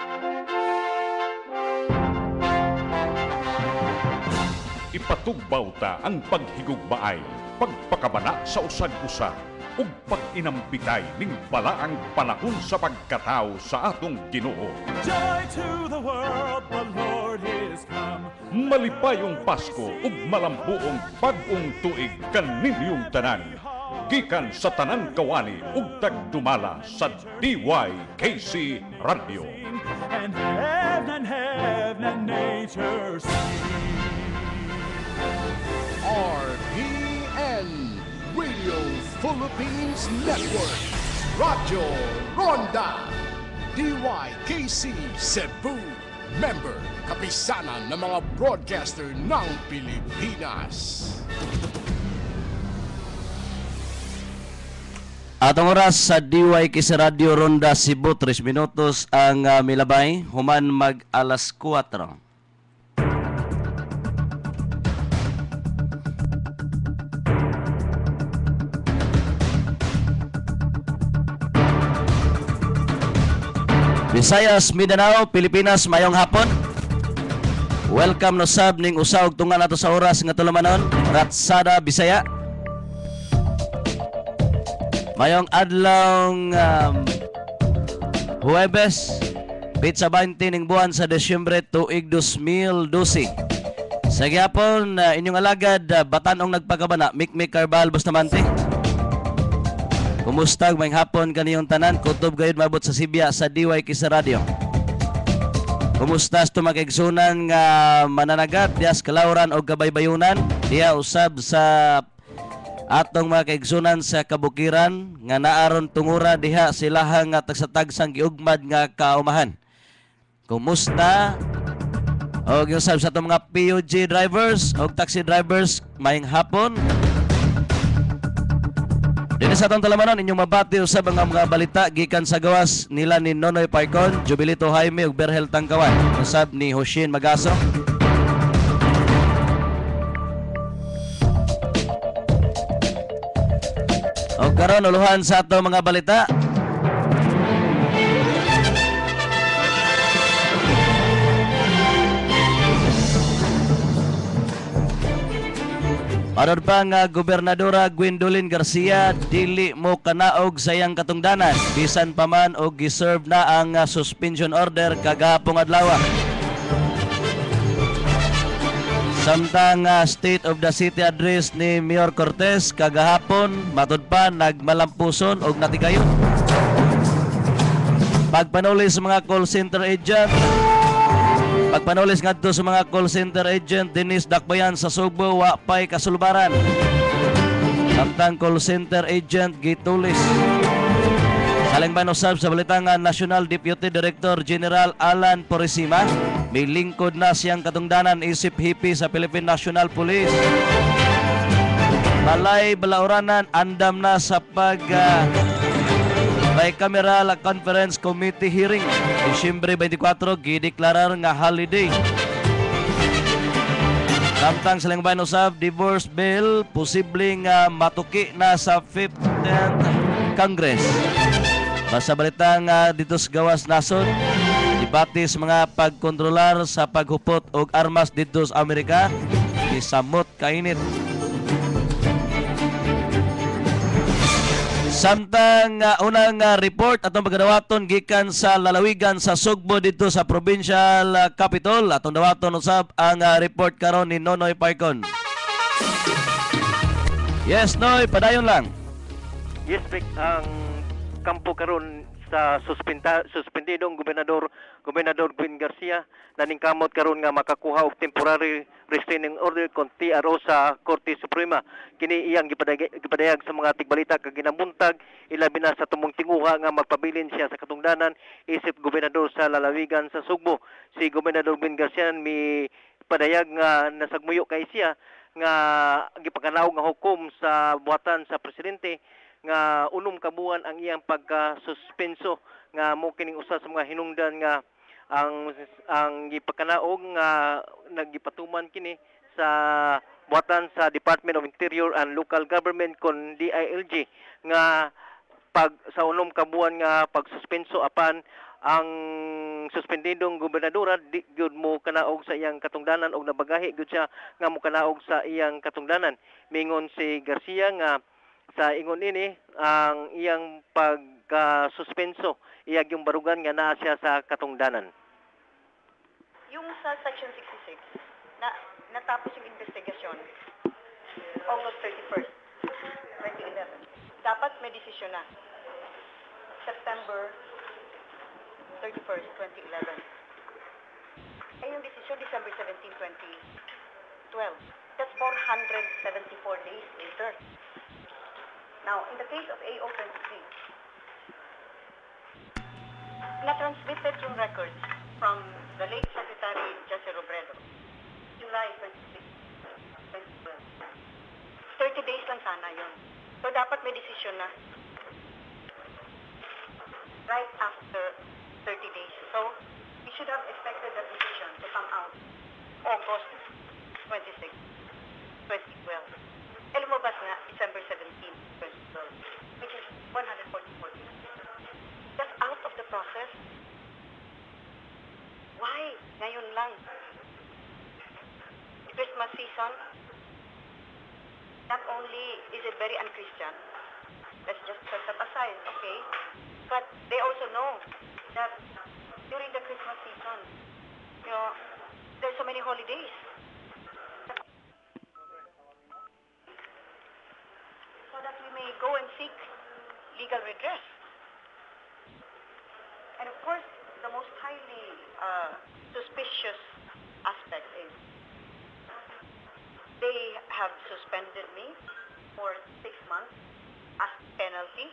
Ipatugbaw ta ang paghigugmaay, pagpakabana sa usag-usa, ug pag-inambitay ning balaang panahon sa pagkatao sa atong Ginoo. Joy to the world, the Lord is come. Malipayong Pasko ug malambuong bag-ong tuig kaninyong tanan. Gikan sa tanan kawani ug tagdumala sa DYKC Radio. And heaven and nature sing. RPN Radio Philippines Network, Radyo Ronda, DYKC Cebu, member kapisanan ng mga broadcaster ng Pilipinas. Atong oras sa DYKC Radio Ronda Cebu, 3 minutos ang milabay, human mag alas 4. Visayas, Mindanao, Pilipinas, mayong hapon. Welcome no sab ning usa og tunga nato sa oras nga tulumanon, Ratsada Bisaya. Mayong adlaw Huwebes, pitsa 20 ning buwan sa Desyembre tuig 2012. Sa gyapon inyong alagad Batanong nagpakabana, Mikmik Carbal Bustamante. Kumusta mayong hapon kaniyong tanan, kutob gayud mabot sa Sibya sa DYKC Radio. Kumusta sa makigsunan nga mananagat dias Kalauran o Kabaybayunan, diya usab sa atong mga kaigsunan sa kabukiran nga naaron tungura diha silahang nga tagsatagsang giugmad nga kaumahan. Kumusta og usab sa atong mga PUG drivers o taxi drivers, mayong hapon. Dito sa atong talamanon, inyong mabati usab ang mga balita gikan sa gawas nila ni Nonoy Parcon, Jubilito Jaime ug Berhel Tangkawan, usab ni Hoshin Magaso. O karon uluhan sa atong mga balita. Arod pa nga Gobernadora Gwendolyn Garcia dili mo kanaog sa iyang katungdanan bisan pa man og giserve na ang suspension order kagahapong adlaw. Samtang State of the City address ni Mayor Cortez kagahapon matud pa nagmalampuson og natigayon. Pagpanulis sa mga call center agent, pagpanulis ngadto sa mga call center agent Dennis Dakbayan sa Sugbo wa pay kasulbaran. Samtang call center agent gitulis. Salingban usab sa balita nga National Deputy Director General Alan Purisima may lingkod na siyang katungdanan isip hipi sa Philippine National Police. Balay Balauranan andam na sa bicameral conference committee hearing Disyembre 24 gideklarar nga holiday. Samtang salingban usab divorce bill posibleng matuki na sa 15th Congress. Basta balita nga dito sa gawas nason, debate sa mga pagkontrolar sa paghupot og armas dito sa Amerika gisamot kainit. Samtang unang report atong pagdawaton gikan sa lalawigan sa Sugbo dito sa provincial capital, atong dawaton usab ang report karon ni Nonoy Parcon. Yes, Noy, padayon lang. Yes, Vic, ang kampo karon sa suspendidong Gobernador Gwen Garcia naningkamot karon nga makakuha og temporary restraining order kon TRO sa Korte Suprema. Kini iyang gipadayag sa mga tigbalita kag ginamuntag ilabi na sa tumong tinguha nga magpabilin siya sa katungdanan isip gobernador sa lalawigan sa Sugbo. Si Gobernador Gwen Garcia mi padayag nga nasagmuyo kay siya nga gipakanaog nga hukom sa buhatan sa presidente nga unom kabuan ang iyang pagka-suspenso nga mo kining usa sa mga hinungdan nga ang gipakanaog nga nagipatuman kini sa buhatan sa Department of Interior and Local Government kon DILG nga pag sa unom kabuan nga pagsuspenso apan ang suspendidong gobernadora di gyud mo kanaog sa iyang katungdanan og nabagahi gyud siya nga mo kanaog sa iyang katungdanan. Mingon si Garcia nga sa ingon ini ang iyang pagka-suspenso iyag yung barugan nga naa siya sa katungdanan. Yung sa Section 66, natapos yung investigasyon August 31st, 2011. Dapat may desisyon na. September 31st, 2011. Yung desisyon, December 17, 2012. That's 474 days later. Now, in the case of AO23, na-transmitted yung records from the late Secretary Jesse Robredo, July 26, 2012. 30 days lang sana yun. So, dapat may desisyon na right after 30 days. So, we should have expected that decision to come out August 26, 2012. Lumabas nga December 17, 2012, which is 144 days. That's out of the process. Why? Ngayon lang. The Christmas season, not only is it very unchristian, let's just set that aside, okay? But they also know that during the Christmas season, you know, there's so many holidays. So that we may go and seek legal redress. And of course, the most highly suspicious aspect is they have suspended me for 6 months as penalty.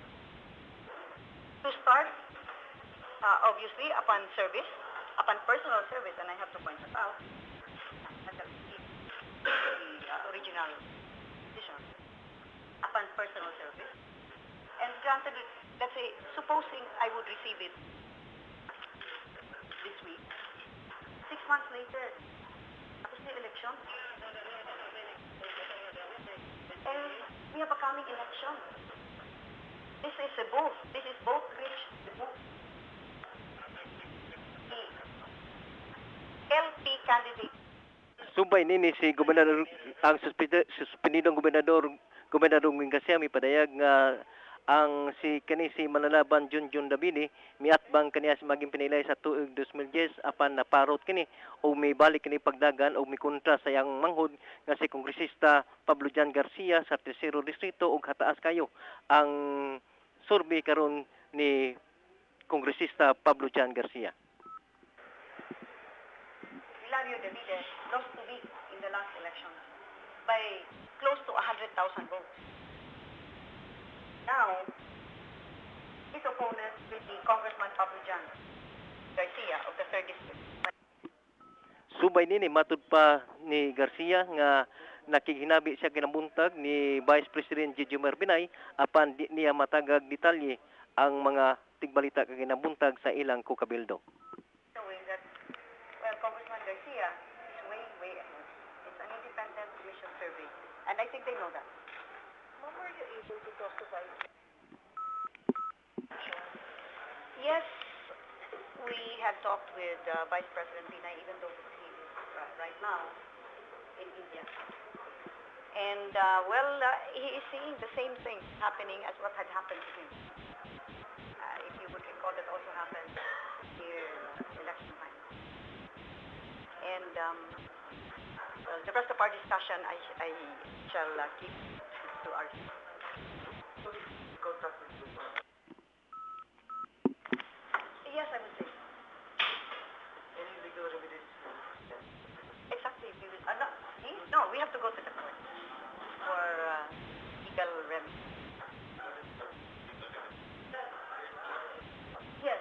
To start, obviously, upon personal service, and I have to point that out, the original decision, upon personal service, and granted, let's say, supposing I would receive it this week, 6 months later, tapos the election, and we have a coming election. This is Cebu. This is both rich Cebu. The LP candidate. Subay nini si gobernador ang suspendidong gobernador Wing Garcia mipadayag nga ang si manlalaban Junjun Dabini miatbang kaniya si maging pinilay sa tuig 2010 apan naparot kini o may balik kini pagdagan o may kontra sa yang manghod nga si Kongresista Pablo Jan Garcia sa Tercero Distrito ug hataas kayo ang survey karon ni Kongresista Pablo Jan Garcia. Hilario Davide lost to me in the last election by close to 100,000 votes. Now, his opponent will be Congressman Pablo Jan Garcia of the 3rd District. Subay nini matud pa ni Garcia nga nakikinabi siya kinabuntag ni Vice President Gigi Binay apan di niya matagag detalye ang mga tigbalita kaginabuntag sa ilang kukabildo. Showing that, well, Congressman Garcia is way ahead. It's an independent commission survey, and I think they know that. Ma'am, were you able to talk to Vice? Yes, we have talked with Vice President Binay, even though he is right now in India. And, he is seeing the same thing happening as what had happened to him. If you would recall, that also happened here election time. And well, the rest of our discussion, I shall keep to our... Yes, I would say. Any legal remedies? Exactly. We will, no, we have to go to the court for legal remedy. Yes.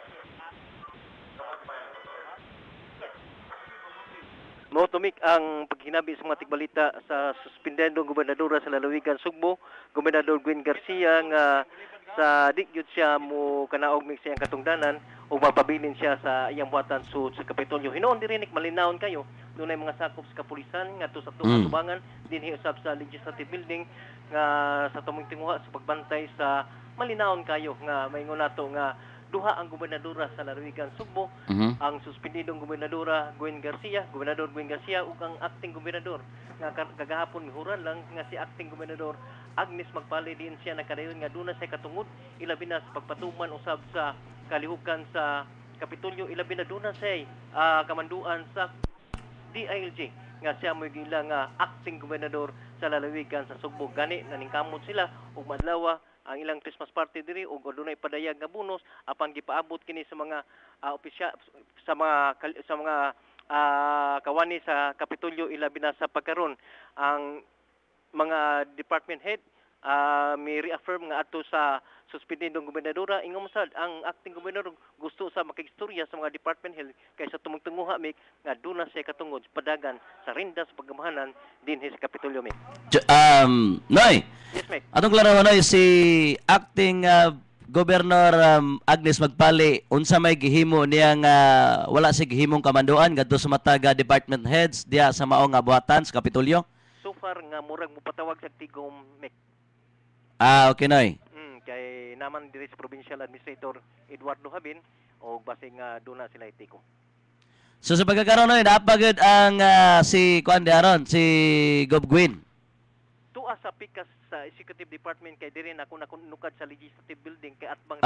Yes. Motumik ang paghinabi sa mga tigbalita sa suspendendong gobernadora sa lalawigan Sugbo, Gobernador Gwen Garcia nga sa di gyud siya mo kanaog mig siyang katungdanan o mapabilin siya sa iyang buhatan sa Kapitolyo. Hinoon dirinik malinawon kayo dunay mga sakop sa kapulisan ngadto sa tubangan dinhi usab sa Legislative Building nga sa tumong tinguha sa pagbantay sa malinawon kayo nga maingon nato nga duha ang gobernadora sa lalawigan Sugbo, Mhm. ang suspendidong gobernadora Gobernador Gwen Garcia ug ang acting gobernador nga kagahapon mihuran lang nga si acting gobernador Agnes Magpali din siya nakadayon nga duna sa katungod ilabi na sa pagpatuman usab sa kalihukan sa Kapitolyo ilabi na duna sa kamanduan sa DILG nga siya mo gila nga acting gobernador sa lalawigan sa Sugbo. Gani naningkamot sila ug madlawa ang ilang Christmas party diri ug adunay padayag nga bonus apan gipaabot kini sa mga opisyal sa mga kawani sa Kapitolyo ilabi na sa pagkaron ang mga department head may reaffirm nga ato sa suspendidong gobernadora ingong sad ang acting gobernador gusto sa makigstorya sa mga department head kaysa tumungtunguha mig nga duna siya katungod padagan sa rindas pagamahanan dinhi sa Kapitolyo mig. Noy, Yes, Meg. atong klaro Noy, si acting Governor Agnes Magpali, unsa may gihimo niya nga wala si gihimong kamanduan ngadto sa mataga department heads diya sa mao nga buhatan sa Kapitolyo? So far nga murag mupatawag sa tigom Meg. Okay Noy. Kay naman diri sa Provincial Administrator Eduardo Habin o base nga duna sila itigom. So sa pagkakaroon Noy, napagod ang si kuan diaron, si Gov Gwyn. Tuwa sa pikas sa Executive Department kay diri na ako nakunukad sa Legislative Building kay atbang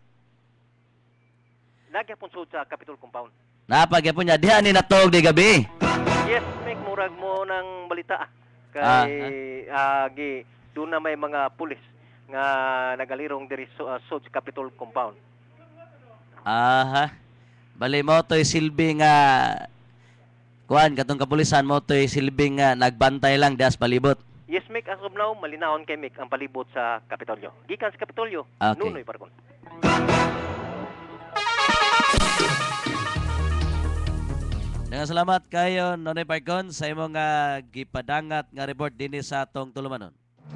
nagyapon sud sa Capitol Compound. Napagyapon niya diha ni natog di gabi. Yes, Meg, murag mo ng balita kay gi doon na may mga pulis nga nagalirong diri sa Capitol Compound. Bali mo to'y silbi nga kuan katong kapulisan mo to'y silbi nga nagbantay lang dias palibot. Yes, Meg, as of now malinawon kay Meg ang palibot sa Kapitolyo. Gikan sa Kapitolyo, Okay. Nunoy Pargon. Dengan salamat kayo Nonoy Pargon sa imong gipadangat nga report dinhi sa atong tulumanon.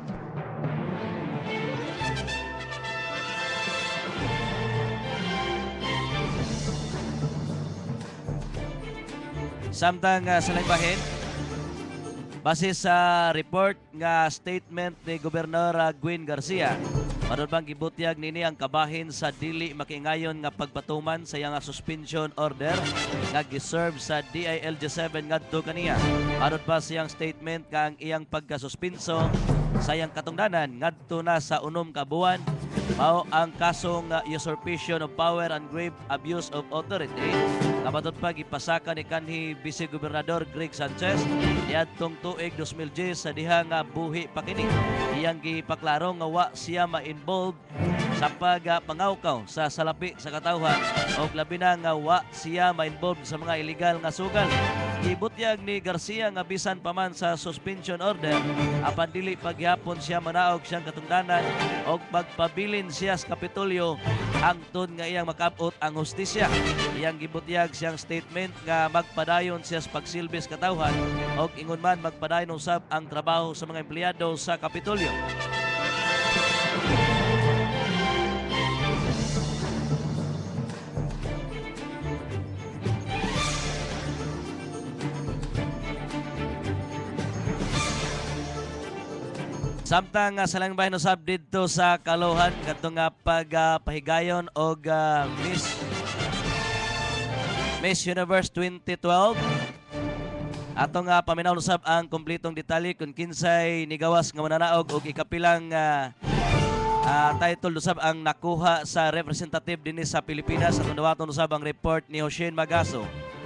Samtang sa bahin, base sa report nga statement ni Gobernador Gwen Garcia, maron bang gibutyag nini ang kabahin sa dili makiingayon nga pagpatuman sa iyang suspension order nga giserve sa DILG-7 ngadto kaniya. Maron pa siyang statement nga ang iyang pagkasuspenso sa iyang katungdanan ngadto na sa 6 ka buwan mao ang kasong usurpation of power and grave abuse of authority. Kamatod pa gipasaka ni kanhi Vice Gobernador Greg Sanchez niadtong tuig 2010 sa diha nga buhi pa kini. Iyang gipaklaro nga wa siya ma-involved sa pagpangawkaw sa salapi sa katawhan o labi na nga wa siya ma-involved sa mga illegal nga sugal. Gibutyag ni Garcia nga bisan pa man sa suspension order apan dili pagyapon siya manaog siyang katungdanan o magpabilin siya sa Kapitolyo hangtod nga iyang makabot ang hustisya. Iyang gibutyag siyang statement nga magpadayon siya sa pagsilbi sa katawhan o ingon man magpadayon usab ang trabaho sa mga empleyado sa Kapitolyo. Samtang sa lang bahin usab dito sa Kalohan kadtong pagpahigayon og Miss Universe 2012. Atong paminaw usab ang kompletong detalye kung kinsay nigawas nga mananaog og ikapilang title usab ang nakuha sa representative dinhi sa Pilipinas. Atong dawaton usab ang report ni Hoshin Magaso.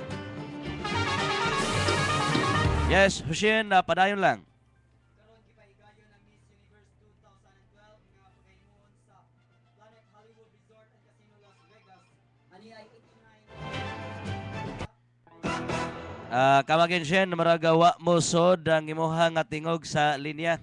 Yes, Hoshin, padayon lang. Kamagin siya na maragawa mo sod ang imuha nga tingog sa linya.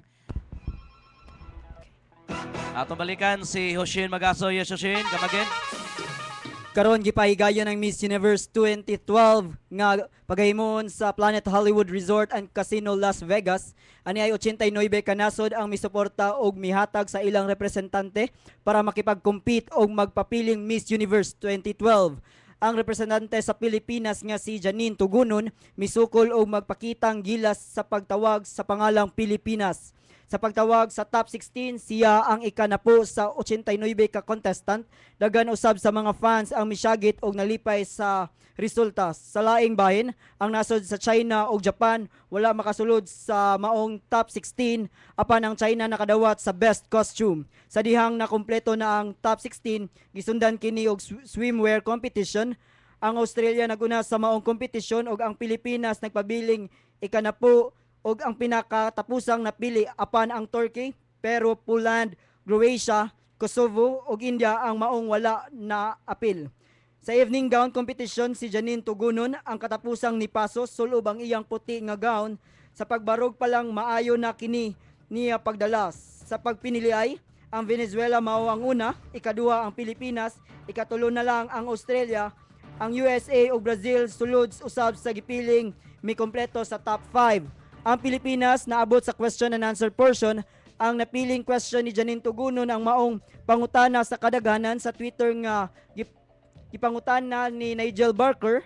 Atong balikan si Hoshin Magaso. Yes, Hoshin, kamagin. Karon gipahigayon ang Miss Universe 2012 nga pagahimon sa Planet Hollywood Resort and Casino Las Vegas. Ani ay 89 kanasod ang misuporta og mihatag sa ilang representante para makipag-compete og magpapiling Miss Universe 2012. Ang representante sa Pilipinas nga si Janine Tugunon misukol og magpakitang gilas sa pagtawag sa pangalang Pilipinas. Sa pagtawag sa top 16, siya ang ikanapo sa 89 ka contestant. Dagan usab sa mga fans ang misyagit og nalipay sa resulta. Sa laing bahin, ang nasod sa China o Japan wala makasulod sa maong top 16 apan ang China nakadawat sa best costume. Sa dihang nakumpleto na ang top 16, gisundan kini og swimwear competition. Ang Australia naguna sa maong kompetisyon ug ang Pilipinas nagpabiling ikanapo ug ang pinakatapusang napili apan ang Turkey, Peru, Poland, Croatia, Kosovo ug India ang maong wala na apil. Sa evening gown competition, si Janine Tugunon ang katapusang ni Pasos sulob ang iyang puti nga gown. Sa pagbarog pa lang maayo na kini niya pagdalas. Sa pagpinili ang Venezuela mao ang una, ikaduha ang Pilipinas, ikatulo na lang ang Australia, ang USA ug Brazil sulod usab sa gipiling mi kompleto sa top 5. Ang Pilipinas naabot sa question and answer portion. Ang napiling question ni Janine Tugunon ang maong pangutana sa kadaghanan sa Twitter nga gipangutana ni Nigel Barker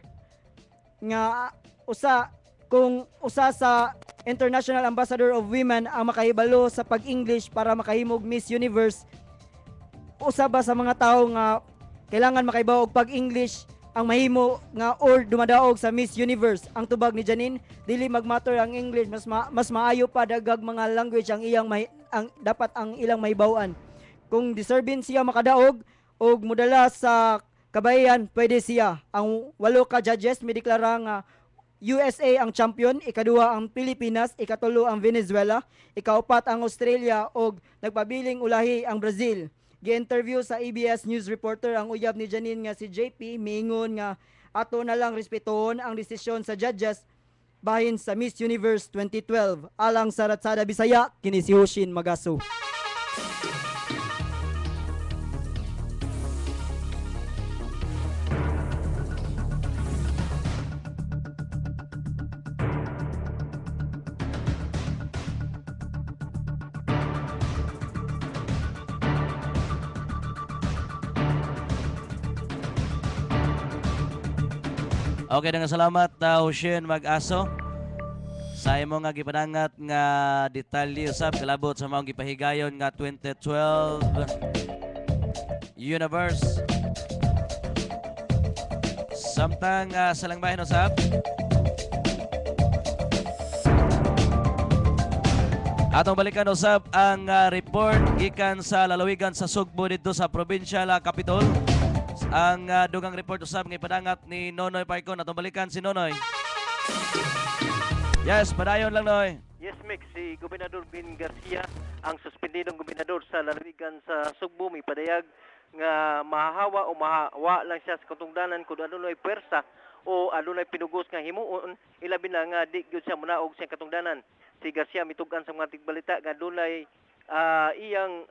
nga usa sa International Ambassador of Women ang makahibalo sa pag-English para makahimog Miss Universe. Usa ba sa mga tawo nga kailangan makahibaw og pag-English ang mahimo nga or dumadaog sa Miss Universe? Ang tubag ni Janine, dili magmatter ang English, mas maayo pa dagag mga language ang dapat ang ilang mahibaw-an. Kung deserving siya makadaog og mudala sa kabayan, pwede siya. Ang 8 ka judges mideklara nga USA ang champion, ikaduha ang Pilipinas, ikatulo ang Venezuela, ikaupat ang Australia og nagpabiling ulahi ang Brazil. Gi-interview sa ABS News reporter ang uyab ni Janine nga si JP, miingon nga ato na lang respetuhon ang desisyon sa judges bahin sa Miss Universe 2012. Alang sa Ratsada Bisaya, kini si Hoshin Magaso. Okay, dengan salamat Hoshin Mag-aso sa imo nga gipanangat nga detalye usab kalabot sa maong gipahigayon nga 2012 Universe. Samtang sa langbahin usab atong balikan usab ang report gikan sa lalawigan sa Sugbo dito sa provincial capital. Ang dugang report usab nga ipadangat ni Nonoy Parcon. Atong balikan si Nonoy. Yes, padayon lang Noy. Yes, Mix, si Gobernador Ben Garcia, ang suspendidong gobernador sa lalawigan sa Sugbo, may padayag nga mahahawa o mahawa lang siya sa katungdanan kung adunay pwersa o adunay pinugos nga himuon, ilabi na nga di gyud siya munaog sa katungdanan. Si Garcia mitugan sa mga tigbalita nga adunay iyang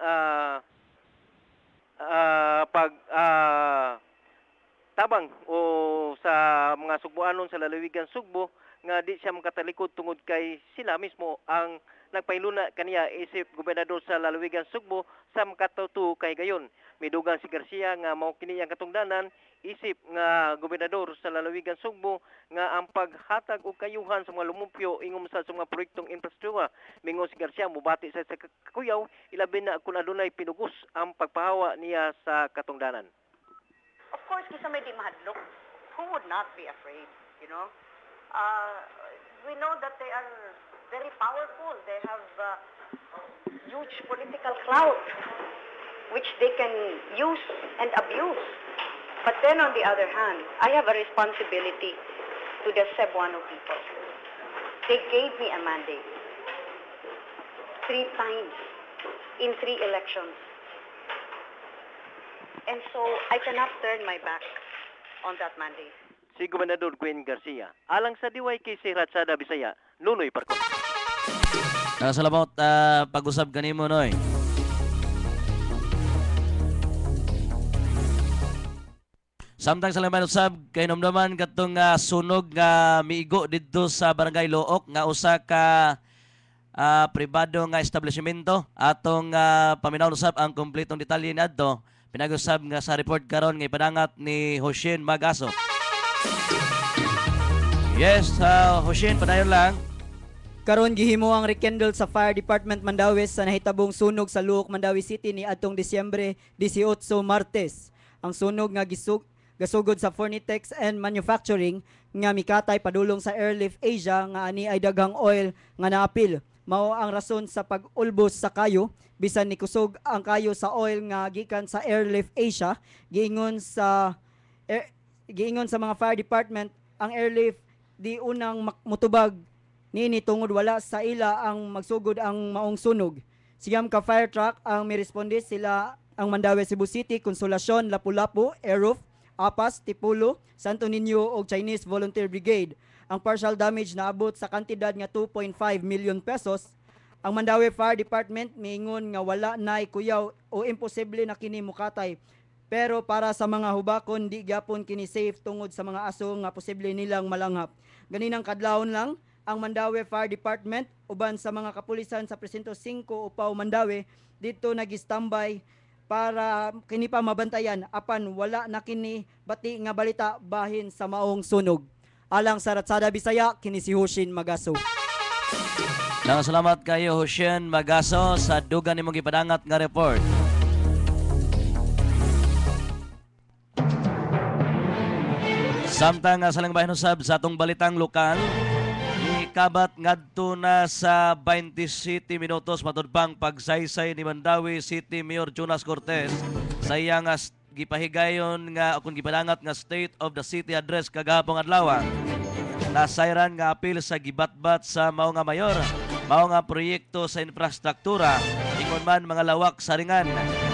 tabang o sa mga Sugboanon sa lalawigan Sugbo nga di siya makatalikod tungod kay sila mismo ang nagpailuna kaniya isip gobernador sa lalawigan Sugbo sa makatuto kay gayon. Midugang si Garcia nga mao kini ang katungdanan isip nga gobernador sa lalawigan Sugbo nga ang paghatag og kayuhan sa mga lumumpyo ingom sa mga proyektong infrastruktura. Mingon si Garcia mubati sa kakuyaw ilabi na kung adunay pinugos ang pagpahawa niya sa katungdanan. Of course, kisa may di mahadlok. Who would not be afraid, you know? We know that they are very powerful. They have huge political clout, which they can use and abuse. But then on the other hand, I have a responsibility to the Cebuano people. They gave me a mandate 3 times in 3 elections. And so I cannot turn my back on that mandate. Si Gobernador Gwen Garcia, alang sa DYKC Ratsada Bisaya, Nunoy Parcon. Salamat pag-usab kanimo Noy. Samtang sa laman usab kay nomdaman katong sunog nga miigo didto sa Barangay Look nga usa ka pribado nga establishmento. Atong paminaw usab ang kompletong detalye nadto. Pinag-usab nga sa report karon nga ipadangat ni Hoshin Mag-aso. Yes, Hoshin, padayon lang. Karon gihimo ang rekindle sa Fire Department Mandawi sa nahitabong sunog sa Luok, Mandawi City ni atong Disyembre 18 Martes. Ang sunog nga gasugod sa Fornitex and Manufacturing nga mikatay padulong sa Airlift Asia nga ani ay daghang oil nga naapil. Mao ang rason sa pag-ulbos sa kayo bisan ni kusog ang kayo sa oil nga gikan sa Airlift Asia. Giingon sa mga fire department ang Airlift di unang mutubag niini tungod wala sa ila ang magsugod ang maong sunog. Siyam ka fire truck ang miresponde sila ang Mandawi, Cebu City, Consolacion, Lapu-Lapu, Airroof, Apas, Tipulo, Santo Niño ug Chinese Volunteer Brigade. Ang partial damage naabot sa kantidad nga 2.5 million pesos. Ang Mandawi Fire Department miingon nga wala nay kuyaw o imposible na kini mukatay. Pero para sa mga hubakon di gyapon kini safe tungod sa mga aso nga posible nilang malanghap. Ganinang kadlawon lang ang Mandawi Fire Department uban sa mga kapulisan sa Presinto 5 Upaw Mandawi dito nag-standby para kini pa mabantayan apan wala na kini bati nga balita bahin sa maong sunog. Alang sa Ratsada Bisaya, kini si Hushin Magaso. Salamat kayo Hushin Magaso sa dugan nimong gipadangat nga report. Samtang sa lang bahin usab sa atong balitang lokal, kabat ngadto na sa 27 minutos matud pang pagsaysay ni Mandawi City Mayor Jonas Cortez sa iyang gipahigayon nga akong gipadangat nga State of the City address kagahapon adlaw. Nasayran nga apil sa gibatbat sa mao nga mayor, mao nga proyekto sa infrastruktura ingon man mga lawak sa ringan.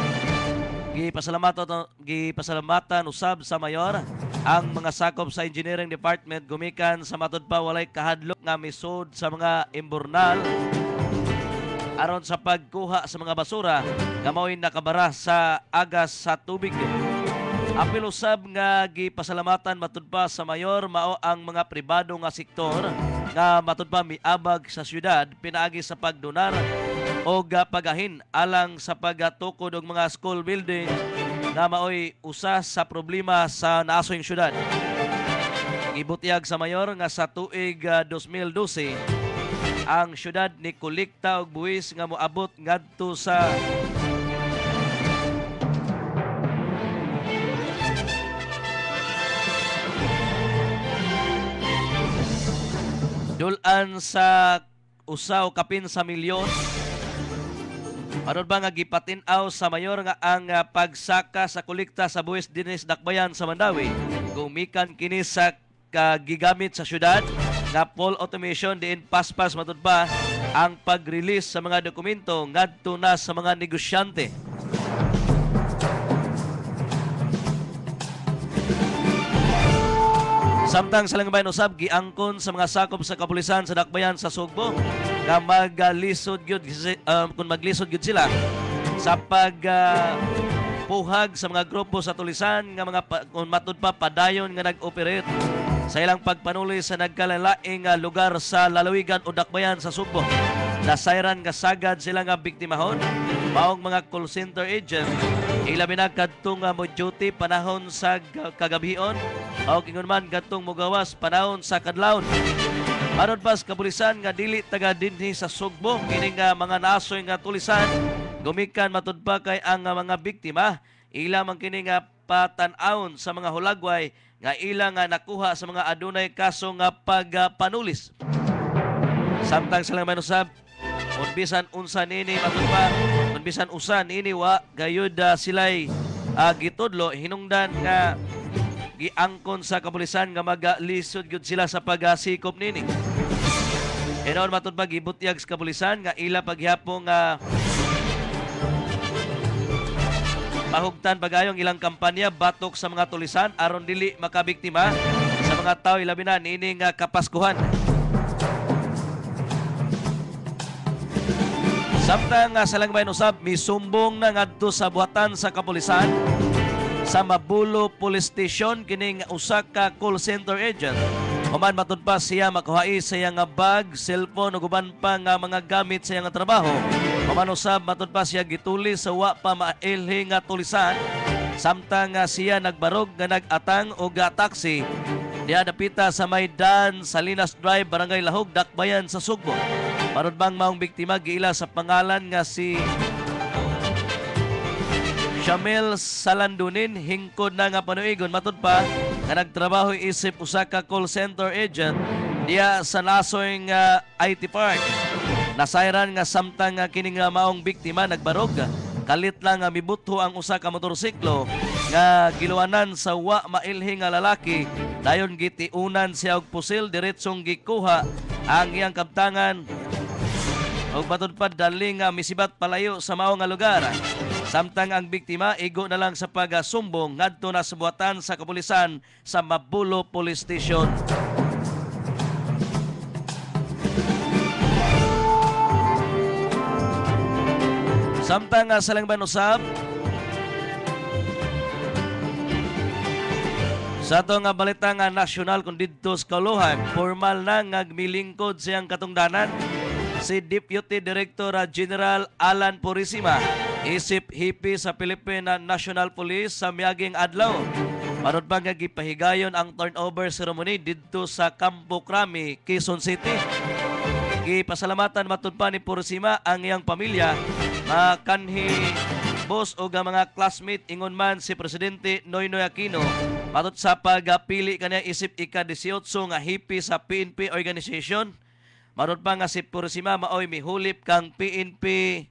Gipasalamatan usab sa mayor ang mga sakop sa engineering department gumikan sa matud pa walay kahadlok nga misud sa mga imburnal aron sa pagkuha sa mga basura nga mao'y nakabara sa agas sa tubig. Apil usab nga gipasalamatan matud pa sa mayor mao ang mga pribado nga sektor nga matud pa miabag sa syudad pinaagi sa pagdonar o pagahin alang sa pagtukod og mga school building na mao'y usa sa problema sa naasoyng syudad. Gibutyag sa mayor nga sa tuig 2012 ang syudad ni kolekta og buwis nga moabot ngadto sa dulan sa usaw kapin sa milyon. Aron ba nga gipatin-aw sa mayor nga ang pagsaka sa kolekta sa buwis dinis dakbayan sa Mandawi gumikan kini sa gigamit sa syudad nga full automation diin paspas matud pa ang pag-release sa mga dokumento ngadto na sa mga negosyante. Samtang sa Langbayan usab giangkon sa mga sakop sa kapulisan sa dakbayan sa Sugbo nga maglisod gyud kung maglisod gyud sila sa puhag sa mga grupo sa tulisan nga mga kung matud pa padayon nga nag-operate sa ilang pagpanuli sa nagkalalaing lugar sa lalawigan o dakbayan sa Sugbo. Nasayran nga sagad sila nga biktimahon maong mga call center agent ilabi na kadtong mo duty panahon sa kagabion o kingon man kadtong mogawas panahon sa kadlawon. Aron pas kapulisan nga dili taga dinhi sa Sugbo kini nga mga nasoy nga tulisan gumikan matud pa kay ang mga biktima ila man kini nga patan-awon sa mga hulagway nga ila nga nakuha sa mga adunay kaso nga pagpanulis. Samtang sa lang manusab unbisan unsa nini matud pa unbisan usa nini wa gayud silay gitudlo hinungdan nga giangkon sa kapulisan nga magalisod gyud sila sa pagsikop nini. Enon matud pa gibutyag sa kapulisan nga ila paghapon nga mahugtan pagayong ilang kampanya batok sa mga tulisan aron dili makabiktima sa mga tao ilabi na nini nga kapaskuhan. Samtang sa Langbayan usab misumbong na ngadto sa buhatan sa kapulisan sa Mabulo Police Station kining usa ka call center agent. Human matud pa siya makuhai sa iyang bag, cellphone ug uban pa nga mga gamit sa iyang trabaho. Human usab matud pa siya gituli sa wa pa mailhi nga tulisan samtang siya nagbarog nga nag-atang og taxi diha dapita sa Maydan Salinas Drive, Barangay Lahog, Dakbayan sa Sugbo. Maron bang maong biktima giila sa pangalan nga si Shamil Salandunin, hingkod na nga panuigon matud pa nga nagtrabaho isip usa ka call center agent diya sa nasoy nga IT Park. Nasayran nga samtang nga kining nga maong biktima nagbarog, kalit lang nga mibutho ang usa ka motorsiklo nga giluanan sa wa mailhing nga lalaki. Dayon gitiunan siya og pusil, diretsong gikuha ang iyang kabtangan og matud pa dali nga misibat palayo sa mao nga lugar. Samtang ang biktima igo na lang sa pagasumbong ngadto na sa buhatan sa kapulisan sa Mabulo Police Station. Samtang sa langban usab sa ato nga balita nga nasyonal kung didto sa Kauluhan, formal na nga milingkod siyang katungdanan si Deputy Director General Alan Purisima isip hipi sa Philippine National Police sa miaging adlaw. Maron pa nga gipahigayon ang turnover ceremony didto sa Campo Crame, Quezon City. Gipasalamatan matud pa ni Purisima ang iyang pamilya, makanhi boss o mga classmate ingon man si Presidente Noynoy Aquino matud sa pagpili kaniya isip ika-18 nga hipi sa PNP organization. Maron pa nga si Purisima maoy mihulip kang PNP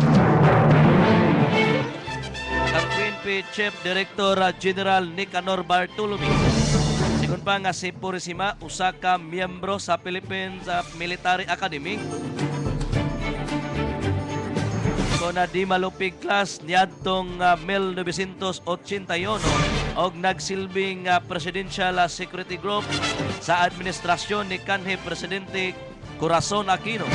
Chief Director General Nicanor Bartolome. Sigon pa nga si Purisima usa ka miyembro sa Philippines Military Academy. Na di malupig class niadtong 1981 og nagsilbing Presidential Security Group sa administrasyon ni kanhi Presidente Corazon Aquino.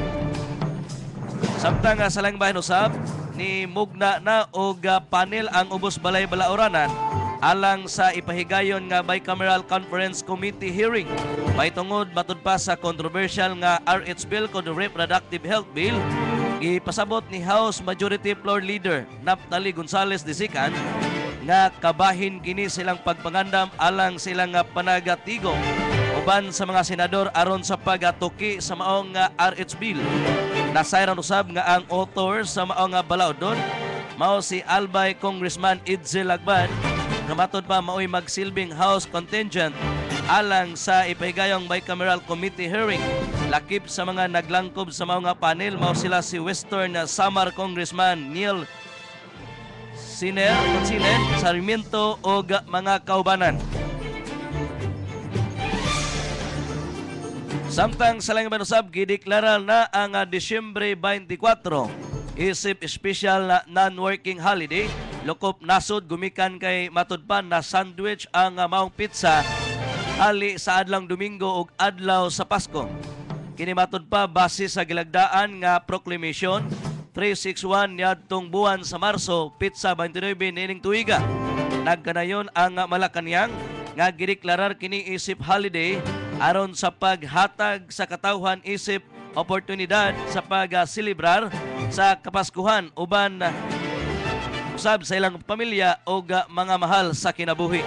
Samtang sa langbahan usab ni mugna na og panel ang ubos balay balaoranan alang sa ipahigayon nga bicameral conference committee hearing paitungod matud pa sa controversial nga RH bill kon reproductive health bill. Gipasabot ni House Majority Floor Leader Naftali Gonzales Disican nga kabahin kini silang pagpangandam alang silang panagatigong uban sa mga senador aron sa pagatuki sa maong RH bill. Nasayran usab nga ang author sa maong balaodon mao si Albay Congressman Idzel Lagban nga matud pa maoy magsilbing House contingent alang sa ipahigayong bicameral committee hearing. Lakip sa mga naglangkob sa mga panel mao sila si Western Samar Congressman Neil Sarmiento o mga kaubanan. Samtang sa langban usab gideklara na ang Disyembre 24 isip special na non-working holiday. Lokop nasod gumikan kay matud pa na sandwich ang maong pizza ali sa adlang Domingo ug adlaw sa Pasko. Kini matud pa base sa gilagdaan nga proclamation 361 niadtong buwan sa Marso, Pizza 29 nining tuiga. Nagkanayon ang Malacañang nga gideklarar kini isip holiday aron sa paghatag sa katawhan isip oportunidad sa pagselebrar sa Kapaskuhan uban usab sa ilang pamilya o mga mahal sa kinabuhi.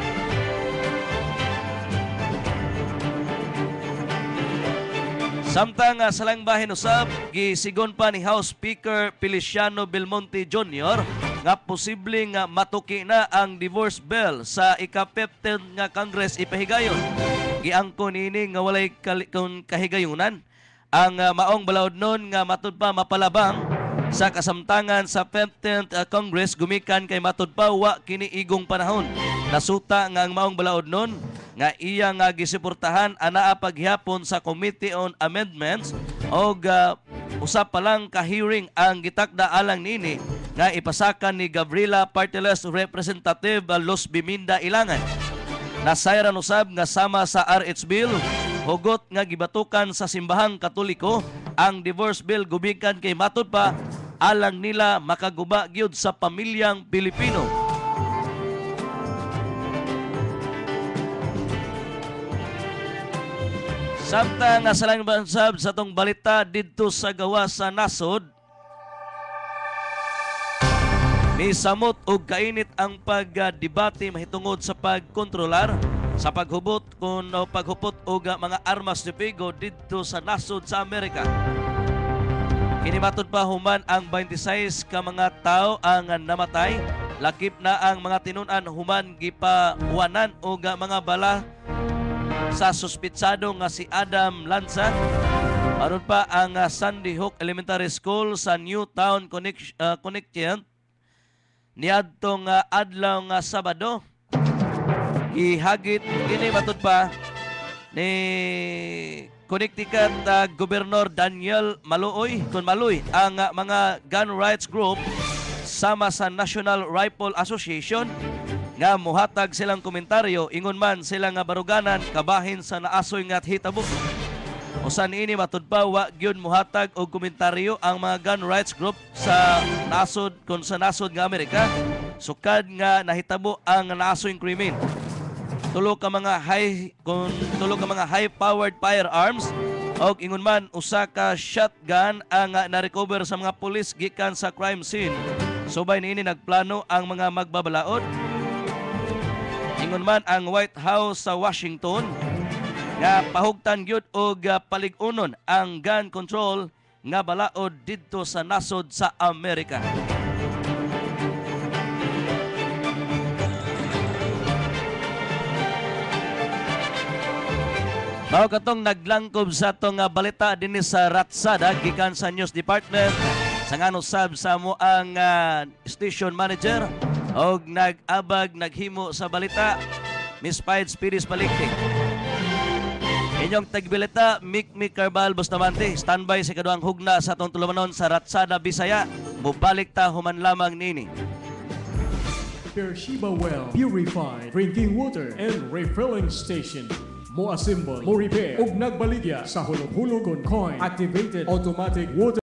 Samtang sa langbahin usab, gisigon pa ni House Speaker Feliciano Belmonte Jr. nga posibleng matuki na ang divorce bill sa ika-15 nga Congress ipahigayon. Giangko nini nga walay kahigayunan ang maong balaodnon nga matud pa mapalabang sa kasamtangan sa 15th Congress gumikan kay matud pa wa kini igong panahon. Nasuta nga ang maong balaodnon nga iya nga gisuportahan anaa paghihapon sa Committee on Amendments o usap pa lang ka-hearing ang gitakda alang nini nga ipasakan ni Gabriela Partiles Representative Los Biminda Ilangan. Nasayran usab nga sama sa RH Bill, hugot nga gibatukan sa simbahang Katoliko ang divorce bill gumikan kay matud pa alang nila makaguba gyud sa pamilyang Pilipino. Samtang sa langban sab sa tong balita didto sa gawas sa nasod, misamot og kainit ang pagdebate mahitungod sa pagkontrolar sa paghubot og mga armas ni Pigo didto sa nasod sa Amerika. Kinimatod pa human ang 26 ka mga tao ang namatay. Lakip na ang mga tinun-an human gipawanan og mga bala sa suspitsado nga si Adam Lanza. Aron pa ang Sandy Hook Elementary School sa Newtown, Connecticut niadtong adlaw nga Sabado. Ihagit kini matud pa ni Connecticut Gobernador Daniel Maloy ang mga gun rights group sama sa National Rifle Association nga muhatag silang komentaryo ingon man sila nga baruganan kabahin sa naasoy nga hitabo. Usan ini matud pa wa gyud muhatag og komentaryo ang mga gun rights group sa nasod nga Amerika sukad nga nahitabo ang naasoy krimen. Tulo ka mga high-powered firearms og ingon man usa ka shotgun ang na-recover sa mga pulis gikan sa crime scene. Subay niini nagplano ang mga magbabalaod. Ingon man ang White House sa Washington nga pahugtan gyud og palig-unon ang gun control nga balaod didto sa nasod sa Amerika. Mao katong naglangkob sa atong balita dinhi sa Ratsada gikan sa News Department sa ngano sab sa mo ang station manager og nag-abag naghimo sa balita Miss Pied Spiris Palikti. Inyong tagbilita Mick Carbal Bustamante standby sa kaduang hugna sa atong tulumanon sa Ratsada Bisaya. Mubalik ta human lamang nini. Bershiba Well Purified Drinking Water and Refilling Station. Mo assemble, mo repair, ug nagbaligya sa hulog-hulog con coin activated automatic water